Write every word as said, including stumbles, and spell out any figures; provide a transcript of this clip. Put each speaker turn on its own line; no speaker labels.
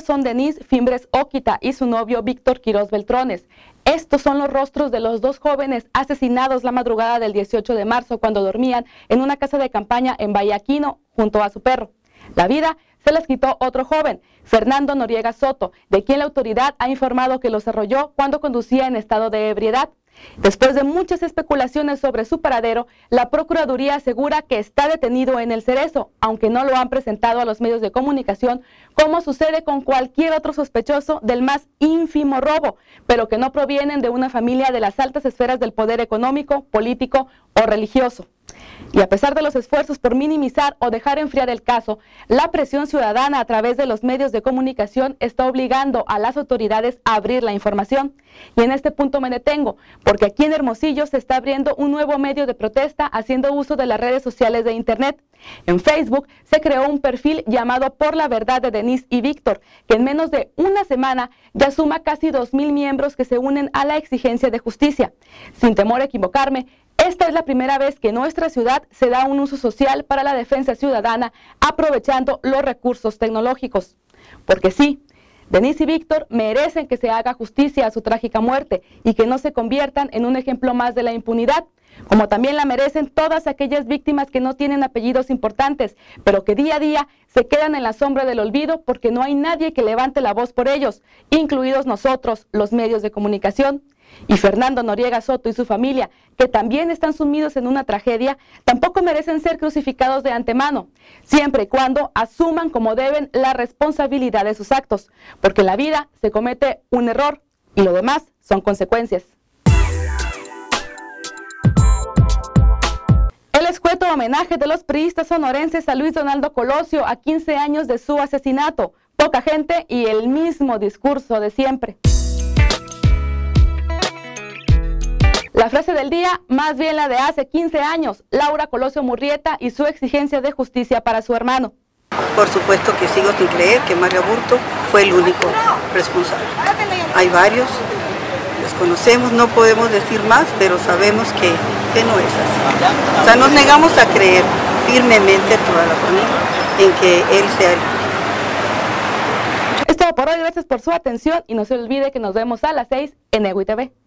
ellos son Denise Fimbres Oquita y su novio Víctor Quiroz Beltrones. Estos son los rostros de los dos jóvenes asesinados la madrugada del dieciocho de marzo cuando dormían en una casa de campaña en Vallaquino junto a su perro. La vida se les quitó otro joven, Fernando Noriega Soto, de quien la autoridad ha informado que los arrolló cuando conducía en estado de ebriedad. Después de muchas especulaciones sobre su paradero, la Procuraduría asegura que está detenido en El Cerezo, aunque no lo han presentado a los medios de comunicación, como sucede con cualquier otro sospechoso del más ínfimo robo, pero que no provienen de una familia de las altas esferas del poder económico, político o religioso. Y a pesar de los esfuerzos por minimizar o dejar enfriar el caso, la presión ciudadana a través de los medios de comunicación está obligando a las autoridades a abrir la información. Y en este punto me detengo, porque aquí en Hermosillo se está abriendo un nuevo medio de protesta haciendo uso de las redes sociales de Internet. En Facebook se creó un perfil llamado Por la Verdad de Denise y Víctor, que en menos de una semana ya suma casi dos mil miembros que se unen a la exigencia de justicia. Sin temor a equivocarme, esta es la primera vez que en nuestra ciudad se da un uso social para la defensa ciudadana aprovechando los recursos tecnológicos. Porque sí, Denise y Víctor merecen que se haga justicia a su trágica muerte y que no se conviertan en un ejemplo más de la impunidad, como también la merecen todas aquellas víctimas que no tienen apellidos importantes, pero que día a día se quedan en la sombra del olvido porque no hay nadie que levante la voz por ellos, incluidos nosotros, los medios de comunicación. Y Fernando Noriega Soto y su familia, que también están sumidos en una tragedia, tampoco merecen ser crucificados de antemano, siempre y cuando asuman como deben la responsabilidad de sus actos, porque en la vida se comete un error y lo demás son consecuencias. El escueto homenaje de los priistas sonorenses a Luis Donaldo Colosio a quince años de su asesinato, poca gente y el mismo discurso de siempre. La frase del día, más bien la de hace quince años, Laura Colosio Murrieta y su exigencia de justicia para su hermano.
Por supuesto que sigo sin creer que Mario Aburto fue el único responsable. Hay varios, los conocemos, no podemos decir más, pero sabemos que, que no es así. O sea, nos negamos a creer firmemente toda la familia en que él sea el único.
Es todo por hoy, gracias por su atención y no se olvide que nos vemos a las seis en Egui T V.